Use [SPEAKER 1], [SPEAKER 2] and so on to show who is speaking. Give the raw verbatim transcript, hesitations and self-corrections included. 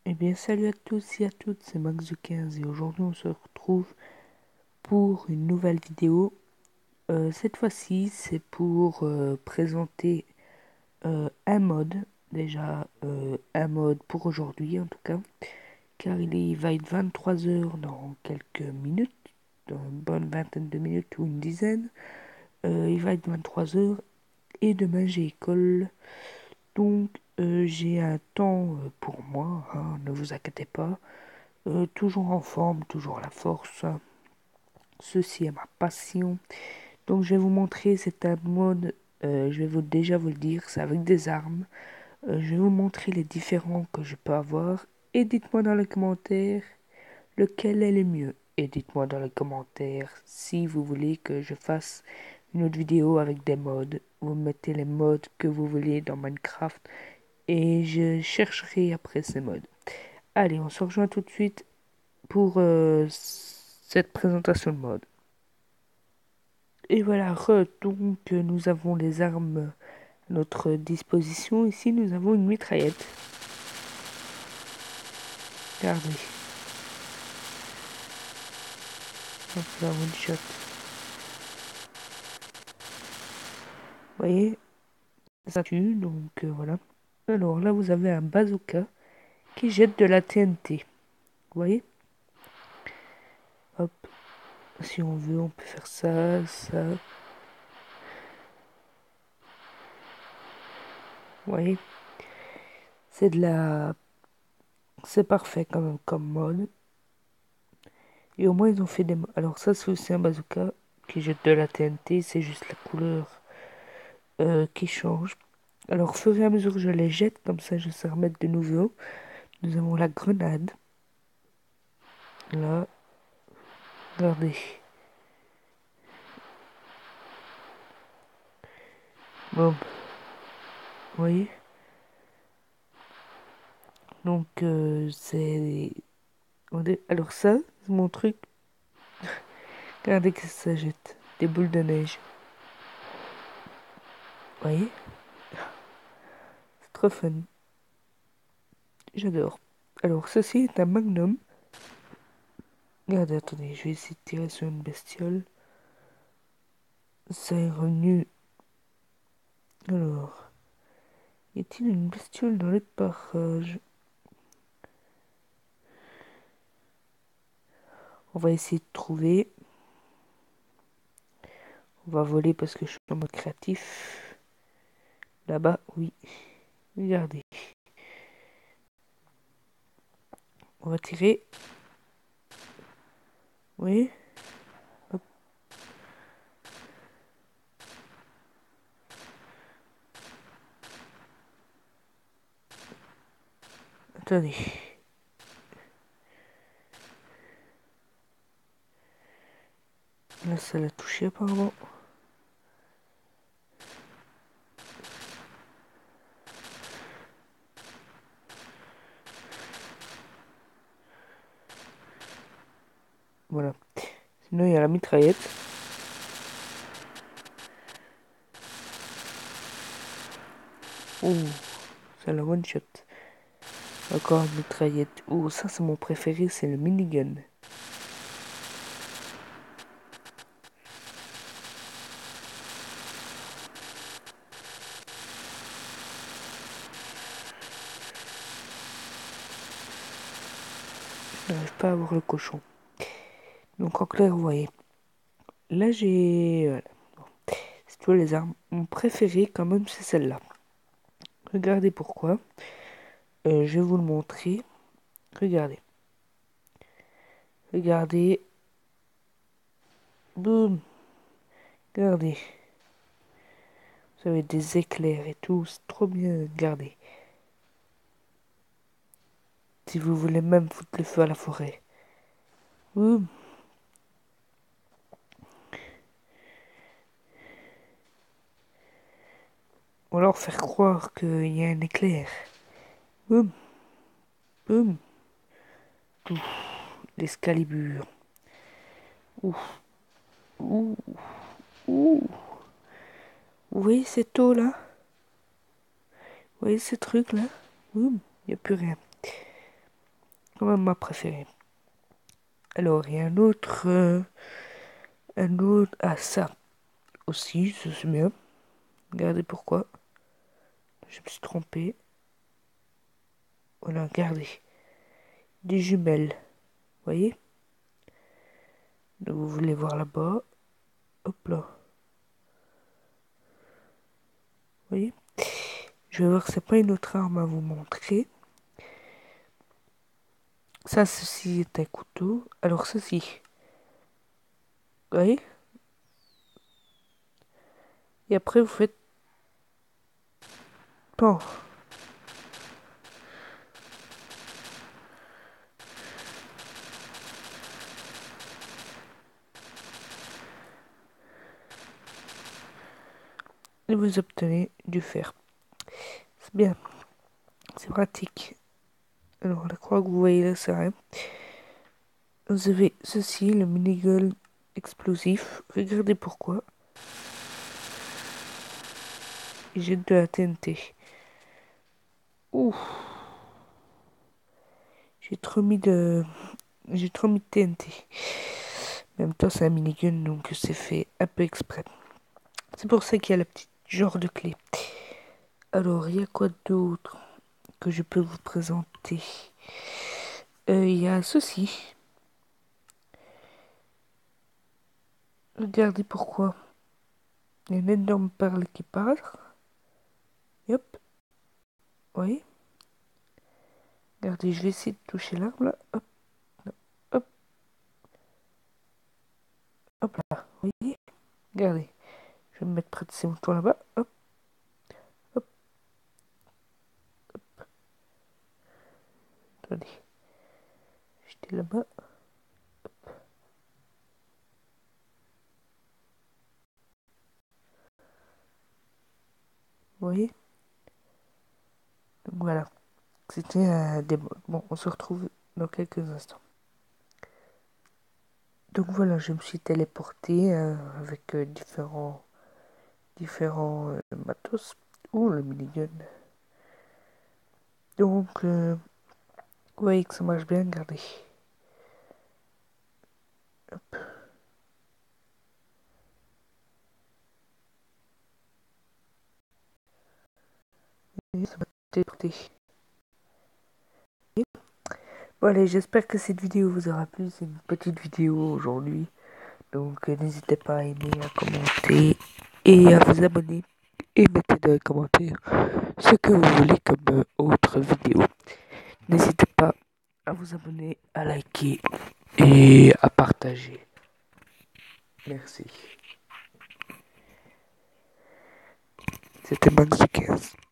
[SPEAKER 1] Eh bien, salut à tous et à toutes, c'est Max de quinze et aujourd'hui on se retrouve pour une nouvelle vidéo. Euh, cette fois-ci, c'est pour euh, présenter euh, un mode, déjà euh, un mode pour aujourd'hui en tout cas, car il, est- il va être vingt-trois heures dans quelques minutes, dans une bonne vingtaine de minutes ou une dizaine. Euh, il va être vingt-trois heures et demain j'ai école, donc euh, j'ai un temps euh, pour moi, hein, ne vous inquiétez pas. Euh, toujours en forme, toujours la force. Ceci est ma passion. Donc je vais vous montrer, c'est un mode, euh, je vais vous déjà vous le dire, c'est avec des armes. Euh, je vais vous montrer les différents que je peux avoir. Et dites-moi dans les commentaires lequel est le mieux. Et dites-moi dans les commentaires si vous voulez que je fasse une autre vidéo avec des modes. Vous mettez les modes que vous voulez dans Minecraft et je chercherai après ces modes. Allez, on se rejoint tout de suite pour euh, cette présentation de mode. Et voilà, re, donc euh, nous avons les armes à notre disposition. Ici, nous avons une mitraillette. Regardez. Hop là, one shot. Vous voyez, ça tue, donc euh, voilà. Alors là, vous avez un bazooka qui jette de la T N T. Vous voyez? Hop, si on veut, on peut faire ça, ça. Vous voyez? C'est de la... C'est parfait quand même comme mode. Et au moins, ils ont fait des... Alors ça, c'est aussi un bazooka qui jette de la T N T. C'est juste la couleur euh, qui change. Alors, au fur et à mesure que je les jette, comme ça, je sais remettre de nouveau. Nous avons la grenade. Là, regardez. Bon, vous voyez? Donc, euh, c'est... Alors ça, c'est mon truc. Regardez que ça jette. Des boules de neige. Vous voyez? C'est trop fun. J'adore. Alors, ceci est un magnum. Regardez, attendez, je vais essayer de tirer sur une bestiole. Ça est revenu. Alors, y a-t-il une bestiole dans les parages? On va essayer de trouver. On va voler parce que je suis en mode créatif. Là-bas, oui. Regardez. On va tirer. Oui. Hop. Attendez. Là, ça l'a touché apparemment. Voilà. Sinon, il y a la mitraillette. Oh, ça la one shot. Encore une mitraillette. Oh, ça, c'est mon préféré, c'est le minigun. Je n'arrive pas à voir le cochon. Donc, en clair, vous voyez. Là, j'ai... Voilà. Bon. C'est toi les armes. Mon préféré, quand même, c'est celle-là. Regardez pourquoi. Euh, je vais vous le montrer. Regardez. Regardez. Boum. Regardez. Vous avez des éclairs et tout. C'est trop bien. Regardez. Si vous voulez même foutre le feu à la forêt. Boum. Ou alors faire croire qu'il y a un éclair. Boum. Boum. Ouf. L'escalibur. Ouf. Ouh. Ouh. Vous voyez cette eau là? Vous voyez ce truc là? Boum. Il n'y a plus rien. quand même ma préférée. Alors, il y a un autre... euh, un autre... Ah, ça aussi, ça c'est bien. Regardez pourquoi. Je me suis trompé. Voilà, regardez. Des jumelles. Vous voyez? Donc, vous voulez voir là-bas. Hop là. Vous voyez? Je vais voir que c'est pas une autre arme à vous montrer. Ça, ceci est un couteau. Alors, ceci. Vous voyez? Et après, vous faites... Bon. Et vous obtenez du fer. C'est bien. C'est pratique. Alors, la croix que vous voyez là, c'est rien. Vous avez ceci, le minigun explosif. Regardez pourquoi. Il jette de la T N T. Ouh. J'ai trop mis de... J'ai trop mis de T N T. En même temps, c'est un minigun, donc c'est fait un peu exprès. C'est pour ça qu'il y a la petite genre de clé. Alors, il y a quoi d'autre que je peux vous présenter? Euh, Il y a ceci. Regardez pourquoi. Il y a une énorme perle qui part. Et hop. Vous voyez? Regardez, je vais essayer de toucher l'arbre là. Hop, hop, hop là. Vous voyez? Regardez. Je vais me mettre près de ces moutons là-bas. Hop, hop, hop. Attendez. J'étais là-bas. Vous voyez? Donc voilà. C'était un démo. Bon, on se retrouve dans quelques instants. Donc voilà, je me suis téléporté euh, avec euh, différents, différents euh, matos. Ouh, le minigun. Donc, euh, vous voyez que ça marche bien, regardez. Hop. Et ça m'a téléporté. Voilà, j'espère que cette vidéo vous aura plu. C'est une petite vidéo aujourd'hui. Donc euh, n'hésitez pas à aimer, à commenter et à vous abonner. Et mettez dans les commentaires ce que vous voulez comme euh, autre vidéo. N'hésitez pas à vous abonner, à liker et à partager. Merci. C'était Max du quinze.